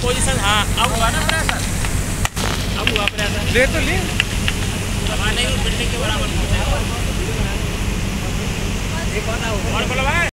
Position. हाँ अब हुआ ना प्रेशर, अब हुआ प्रेशर। ले तो ले, हवा नहीं बिल्डिंग के बराबर। और बोलो भाई।